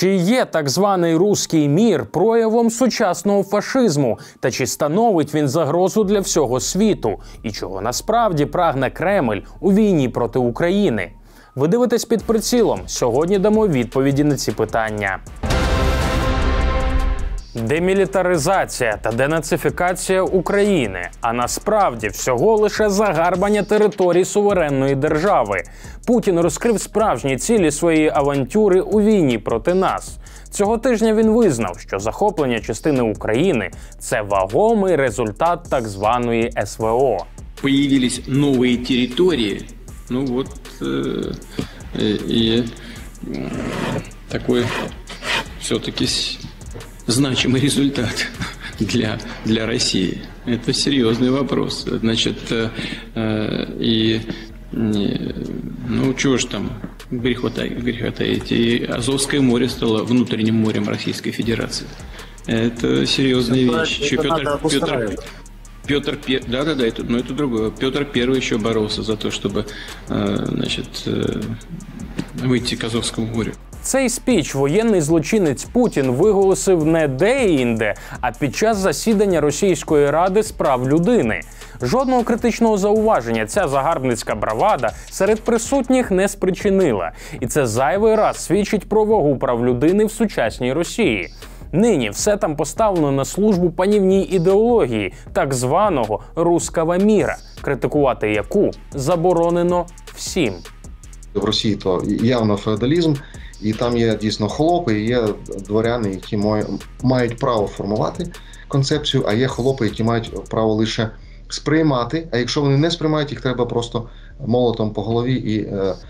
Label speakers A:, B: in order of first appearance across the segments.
A: Чи є так званий «руський мір» проявом сучасного фашизму? Та чи становить він загрозу для всього світу? І чого насправді прагне Кремль у війні проти України? Ви дивитесь «Під прицілом». Сьогодні дамо відповіді на ці питання. Демілітаризація та денацифікація України, а насправді всього лише загарбання територій суверенної держави. Путін розкрив справжні цілі своєї авантюри у війні проти нас. Цього тижня він визнав, що захоплення частини України – це вагомий результат так званої СВО.
B: Появились нові території, і такий все-таки значимый результат для России. Это серьезный вопрос. Значит, чего ж там греха таить. И Азовское море стало внутренним морем Российской Федерации. Это серьезная вещь. Это другое. Петр I еще боролся за то, чтобы, выйти к Азовскому морю.
A: Цей спіч воєнний злочинець Путін виголосив не де-інде, а під час засідання Російської Ради з прав людини. Жодного критичного зауваження ця загарбницька бравада серед присутніх не спричинила. І це зайвий раз свідчить про вагу прав людини в сучасній Росії. Нині все там поставлено на службу панівній ідеології так званого «русского міра», критикувати яку заборонено всім.
C: В Росії то явно феодалізм, і там є дійсно холопи, і є дворяни, які мають право формувати концепцію, а є холопи, які мають право лише сприймати, а якщо вони не сприймають, їх треба просто молотом по голові, і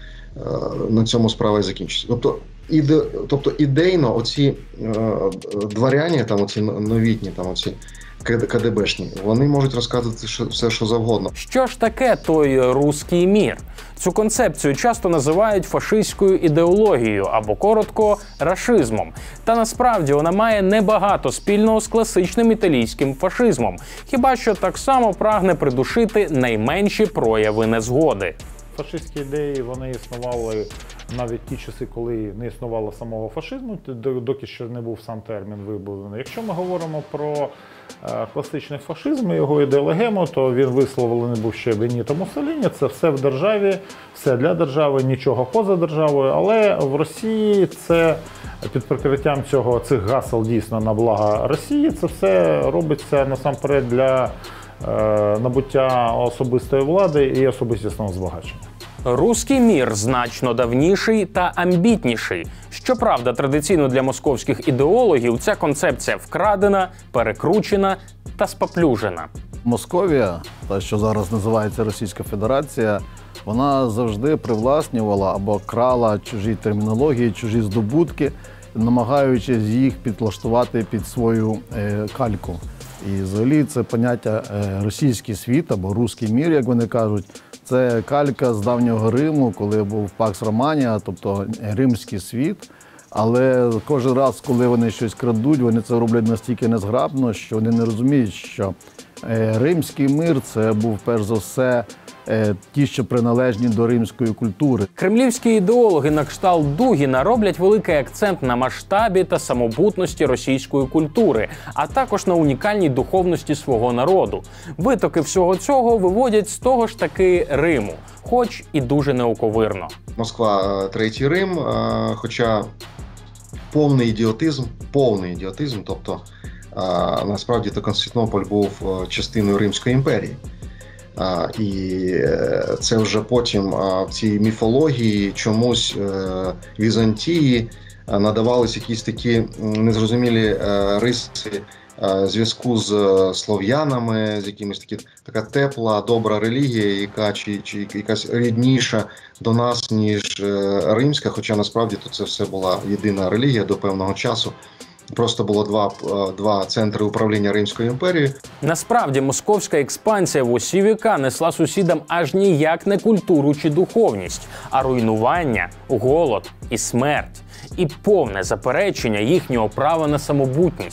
C: на цьому справа і закінчиться. Тобто ідейно оці дворяні, там оці новітні, там оці КДБшні, вони можуть розказувати все, що завгодно.
A: Що ж таке той «руський мір»? Цю концепцію часто називають фашистською ідеологією або коротко рашизмом. Та насправді вона має небагато спільного з класичним італійським фашизмом. Хіба що так само прагне придушити найменші прояви незгоди.
D: Фашистські ідеї, вони існували навіть ті часи, коли не існувало самого фашизму, доки ще не був сам термін вибудований. Якщо ми говоримо про класичний фашизм і його ідеологему, то він висловлений був ще Беніто Муссоліні. Це все в державі, все для держави, нічого поза державою. Але в Росії це під прикриттям цих гасел дійсно на благо Росії, це все робиться насамперед для набуття особистої влади і особистісного збагачення.
A: «Руський мір» значно давніший та амбітніший. Щоправда, традиційно для московських ідеологів ця концепція вкрадена, перекручена та спаплюжена.
E: Московія, та що зараз називається Російська Федерація, вона завжди привласнювала або крала чужі термінології, чужі здобутки, намагаючись їх підлаштувати під свою кальку. І взагалі це поняття «російський світ» або «руський мір», як вони кажуть, це калька з давнього Риму, коли був Пакс Романія, тобто римський світ. Але кожен раз, коли вони щось крадуть, вони це роблять настільки незграбно, що вони не розуміють, що римський мир – це був перш за все ті, що приналежні до римської культури.
A: Кремлівські ідеологи на кшталт Дугіна роблять великий акцент на масштабі та самобутності російської культури, а також на унікальній духовності свого народу. Витоки всього цього виводять з того ж таки Риму, хоч і дуже неоковирно.
C: Москва – Третій Рим, хоча повний ідіотизм, тобто насправді то Константинополь був частиною Римської імперії. І це вже потім в цій міфології чомусь Візантії надавались якісь такі незрозумілі риси зв'язку з слов'янами, з якимось така тепла, добра релігія, яка чи якась рідніша до нас, ніж римська, хоча насправді то це все була єдина релігія до певного часу. Просто було два центри управління Римською імперією.
A: Насправді, московська експансія в усі віка несла сусідам аж ніяк не культуру чи духовність, а руйнування, голод і смерть. І повне заперечення їхнього права на самобутність.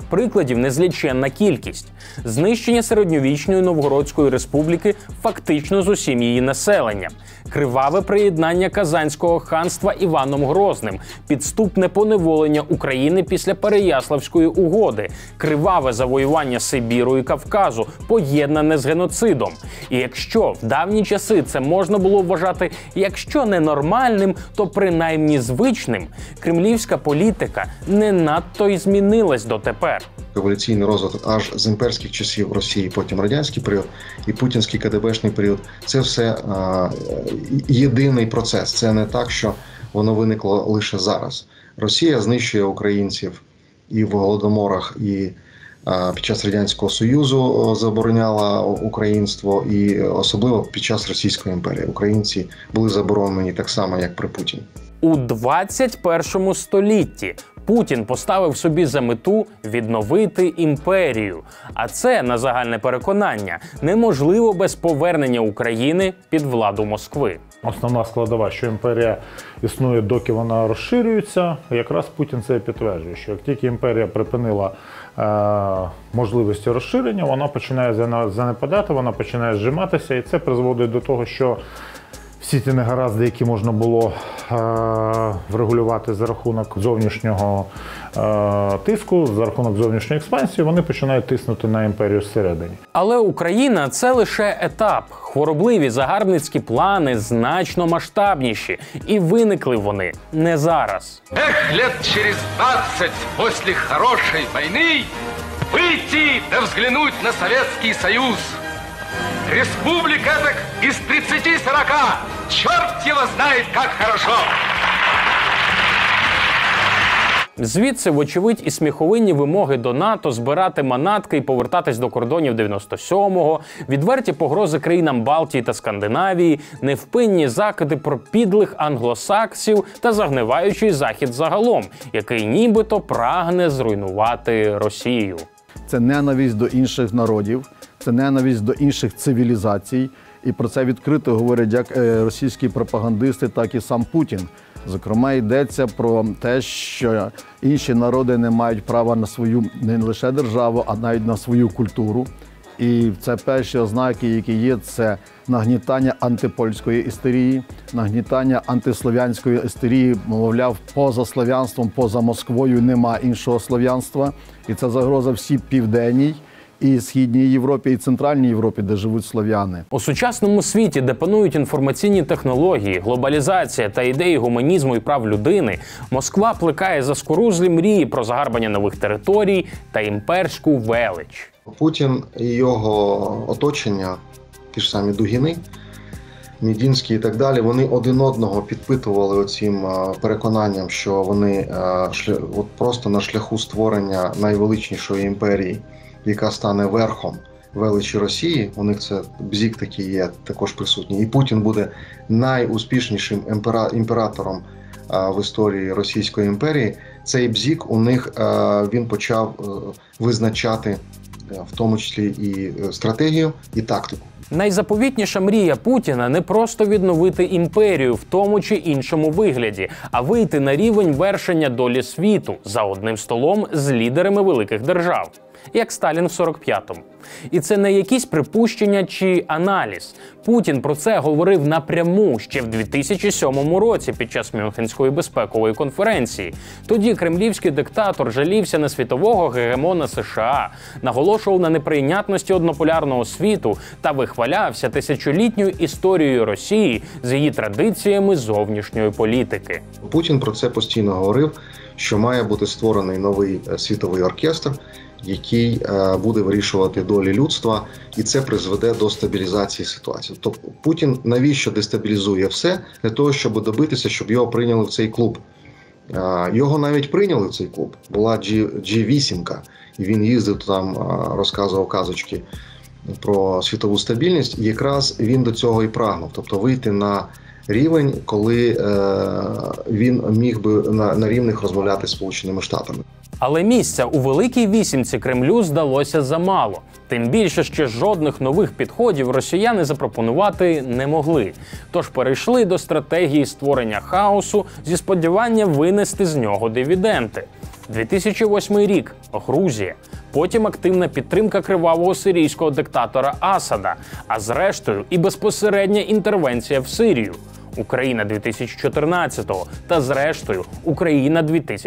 A: прикладів незліченна кількість. Знищення середньовічної Новгородської республіки фактично з усім її населенням. Криваве приєднання Казанського ханства Іваном Грозним, підступне поневолення України після Переяславської угоди, криваве завоювання Сибіру і Кавказу, поєднане з геноцидом. І якщо в давні часи це можна було вважати, якщо не нормальним, то принаймні звичним, кремлівська політика не надто й змінилась дотепер.
C: Еволюційний розвиток аж з імперських часів Росії, потім радянський період і путінський КДБшний період – це все єдиний процес. Це не так, що воно виникло лише зараз. Росія знищує українців і в Голодоморах, і під час Радянського Союзу забороняла українство, і особливо під час Російської імперії. Українці були заборонені так само, як при Путіні.
A: У 21 столітті Путін поставив собі за мету відновити імперію. А це, на загальне переконання, неможливо без повернення України під владу Москви.
D: Основна складова, що імперія існує, доки вона розширюється, якраз Путін це підтверджує, що як тільки імперія припинила можливості розширення, вона починає занепадати, вона починає зжиматися, і це призводить до того, що всі ті негаразди, які можна було врегулювати за рахунок зовнішнього тиску, за рахунок зовнішньої експансії, вони починають тиснути на імперію зсередині.
A: Але Україна – це лише етап. Хворобливі загарбницькі плани значно масштабніші. І виникли вони не зараз.
F: Лет через 20 после хорошей войны выйти да взглянуть на Советский Союз. Республика так из 30-40. Черт его знает, как хорошо.
A: Звідси, вочевидь, і сміховинні вимоги до НАТО збирати манатки і повертатись до кордонів 97-го, відверті погрози країнам Балтії та Скандинавії, невпинні закиди про підлих англосаксів та загниваючий Захід загалом, який нібито прагне зруйнувати Росію.
E: Це ненависть до інших народів, це ненависть до інших цивілізацій. І про це відкрито говорять як російські пропагандисти, так і сам Путін. Зокрема, йдеться про те, що інші народи не мають права на свою не лише державу, а навіть на свою культуру. І це перші ознаки, які є, це нагнітання антипольської істерії, нагнітання антислов'янської істерії, мовляв, поза слов'янством, поза Москвою нема іншого слов'янства. І це загроза всій південній і Східній Європі, і Центральній Європі, де живуть слов'яни.
A: У сучасному світі, де панують інформаційні технології, глобалізація та ідеї гуманізму і прав людини, Москва плекає заскорузлі мрії про загарбання нових територій та імперську велич.
C: Путін і його оточення, ті ж самі Дугіни, Мідінський і так далі, вони один одного підпитували оцім переконанням, що вони просто на шляху створення найвеличнішої імперії, яка стане верхом величі Росії. У них це бзік такий є також присутній. І Путін буде найуспішнішим імператором в історії Російської імперії. Цей бзік у них він почав визначати в тому числі і стратегію, і тактику.
A: Найзаповітніша мрія Путіна не просто відновити імперію в тому чи іншому вигляді, а вийти на рівень вершення долі світу за одним столом з лідерами великих держав, як Сталін в 45-му. І це не якісь припущення чи аналіз. Путін про це говорив напряму ще в 2007 році під час Мюнхенської безпекової конференції. Тоді кремлівський диктатор жалівся на світового гегемона США, наголошував на неприйнятності однополярного світу та вихвалявся тисячолітньою історією Росії з її традиціями зовнішньої політики.
C: Путін про це постійно говорив, що має бути створений новий світовий оркестр, який буде вирішувати долі людства, і це призведе до стабілізації ситуації. Тобто Путін навіщо дестабілізує все? Для того, щоб добитися, щоб його прийняли в цей клуб. Його навіть прийняли в цей клуб. Була G8, і він їздив там, розказував казочки про світову стабільність, і якраз він до цього і прагнув. Тобто вийти на рівень, коли він міг би на рівних розмовляти з Сполученими Штатами.
A: Але місця у Великій Вісімці Кремлю здалося замало. Тим більше, що жодних нових підходів росіяни запропонувати не могли. Тож перейшли до стратегії створення хаосу зі сподіванням винести з нього дивіденди. 2008 рік – Грузія, потім активна підтримка кривавого сирійського диктатора Асада, а зрештою і безпосередня інтервенція в Сирію. Україна 2014-го та, зрештою, Україна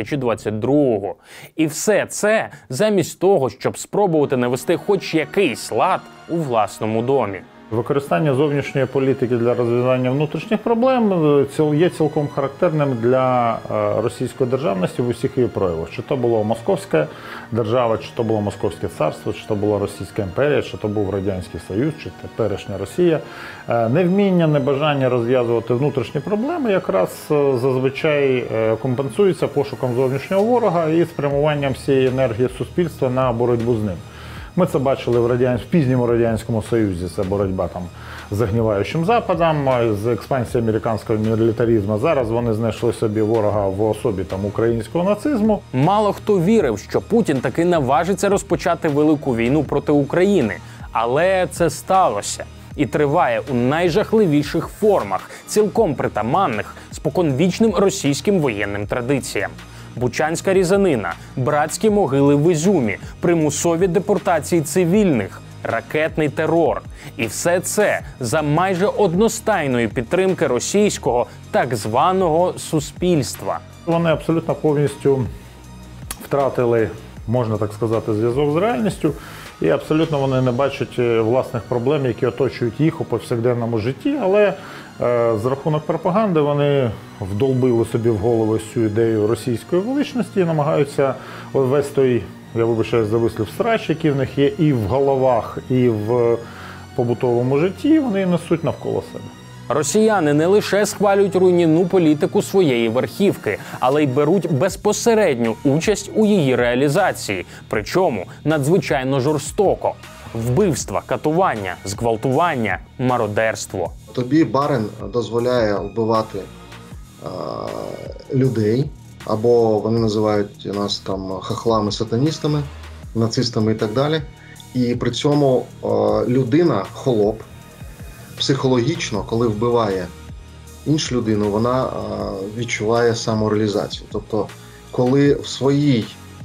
A: 2022-го. І все це замість того, щоб спробувати навести хоч якийсь лад у власному домі.
D: Використання зовнішньої політики для розв'язання внутрішніх проблем є цілком характерним для російської державності в усіх її проявах. Чи то була Московська держава, чи то було Московське царство, чи то була Російська імперія, чи то був Радянський Союз, чи теперішня Росія. Невміння, небажання розв'язувати внутрішні проблеми якраз зазвичай компенсується пошуком зовнішнього ворога і спрямуванням всієї енергії суспільства на боротьбу з ним. Ми це бачили в пізньому Радянському Союзі, це боротьба там з загніваючим Западом, з експансією американського мілітаризму. Зараз вони знайшли собі ворога в особі там українського нацизму.
A: Мало хто вірив, що Путін таки наважиться розпочати велику війну проти України. Але це сталося. І триває у найжахливіших формах, цілком притаманних споконвічним російським воєнним традиціям. Бучанська різанина, братські могили в Ізюмі, примусові депортації цивільних, ракетний терор. І все це за майже одностайної підтримки російського так званого суспільства.
D: Вони абсолютно повністю втратили, можна так сказати, зв'язок з реальністю. І абсолютно вони не бачать власних проблем, які оточують їх у повсякденному житті. Але за рахунок пропаганди вони вдолбили собі в голову цю ідею російської величності і намагаються весь той, я вибачаюсь за вислів, срач, який в них є і в головах, і в побутовому житті, вони несуть навколо себе.
A: Росіяни не лише схвалюють руйнівну політику своєї верхівки, але й беруть безпосередню участь у її реалізації, причому надзвичайно жорстоко. Вбивства, катування, зґвалтування, мародерство.
C: Тобі барин дозволяє вбивати людей, або вони називають нас там хахлами-сатаністами, нацистами і так далі. І при цьому людина, холоп, психологічно, коли вбиває іншу людину, вона відчуває самореалізацію. Тобто, коли в своїй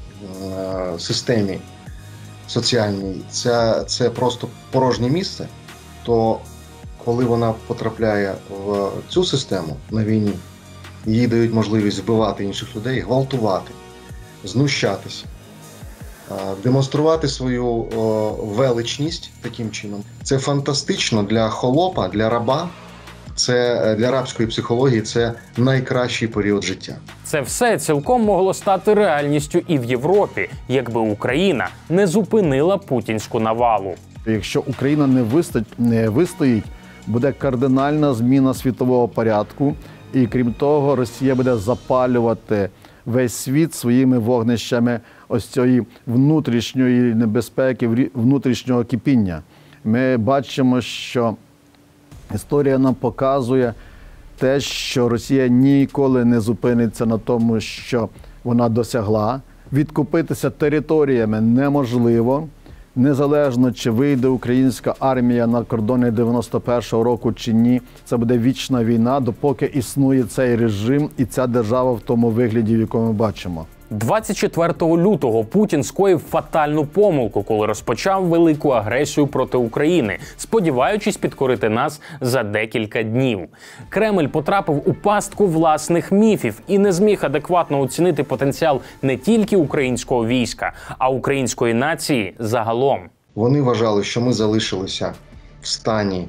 C: системі соціальній це просто порожнє місце, то коли вона потрапляє в цю систему на війні, їй дають можливість вбивати інших людей, гвалтувати, знущатися, демонструвати свою величність таким чином. Це фантастично для холопа, для раба, це для рабської психології це найкращий період життя.
A: Це все цілком могло стати реальністю і в Європі, якби Україна не зупинила путінську навалу.
E: Якщо Україна не вистоїть, буде кардинальна зміна світового порядку. І крім того, Росія буде запалювати весь світ своїми вогнищами ось цієї внутрішньої небезпеки, внутрішнього кипіння. Ми бачимо, що історія нам показує те, що Росія ніколи не зупиниться на тому, що вона досягла. Відкупитися територіями неможливо. Незалежно, чи вийде українська армія на кордони 91-го року чи ні, це буде вічна війна, допоки існує цей режим і ця держава в тому вигляді, в якому ми бачимо.
A: 24 лютого Путін скоїв фатальну помилку, коли розпочав велику агресію проти України, сподіваючись підкорити нас за декілька днів. Кремль потрапив у пастку власних міфів і не зміг адекватно оцінити потенціал не тільки українського війська, а української нації загалом.
C: Вони вважали, що ми залишилися в стані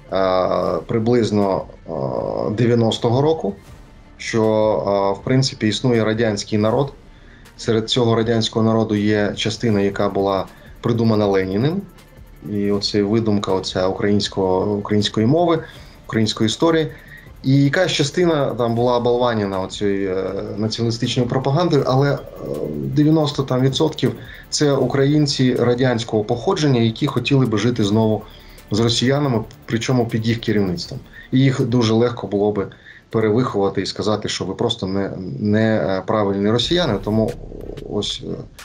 C: приблизно 90-го року, що, в принципі, існує радянський народ. Серед цього радянського народу є частина, яка була придумана Леніним. І оце видумка української мови, української історії. І якась частина там була оболванена цією націоналістичною пропагандою, але 90% це українці радянського походження, які хотіли би жити знову з росіянами, причому під їх керівництвом. І їх дуже легко було би перевиховати і сказати, що ви просто не правильні росіяни, тому ось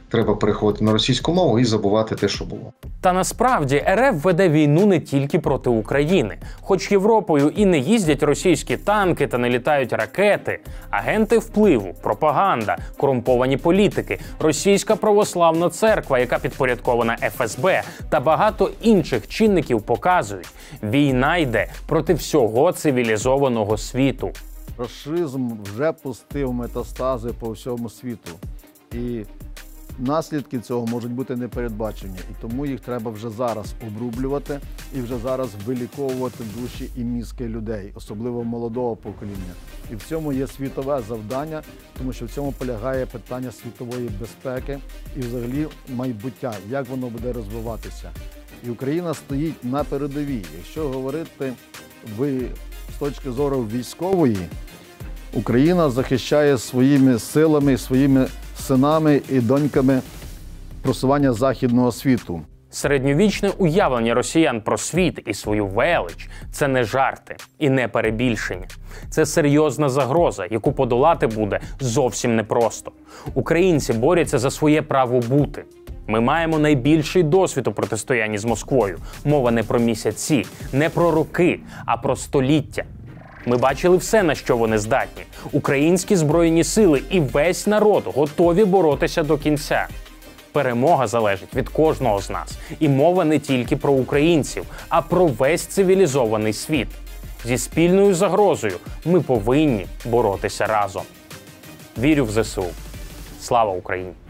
C: треба переходити на російську мову і забувати те, що було.
A: Та насправді РФ веде війну не тільки проти України. Хоч Європою і не їздять російські танки та не літають ракети, агенти впливу, пропаганда, корумповані політики, російська православна церква, яка підпорядкована ФСБ, та багато інших чинників показують – війна йде проти всього цивілізованого світу.
E: Фашизм вже пустив метастази по всьому світу. І наслідки цього можуть бути непередбачені. І тому їх треба вже зараз обрублювати і вже зараз виліковувати душі і мізки людей, особливо молодого покоління. І в цьому є світове завдання, тому що в цьому полягає питання світової безпеки і взагалі майбуття, як воно буде розвиватися. І Україна стоїть на передовій. Якщо говорити з точки зору військової, Україна захищає своїми силами, своїми синами і доньками просування західного світу.
A: Середньовічне уявлення росіян про світ і свою велич – це не жарти і не перебільшення. Це серйозна загроза, яку подолати буде зовсім непросто. Українці борються за своє право бути. Ми маємо найбільший досвід у протистоянні з Москвою. Мова не про місяці, не про роки, а про століття. Ми бачили все, на що вони здатні. Українські Збройні сили і весь народ готові боротися до кінця. Перемога залежить від кожного з нас. І мова не тільки про українців, а про весь цивілізований світ. Зі спільною загрозою ми повинні боротися разом. Вірю в ЗСУ. Слава Україні!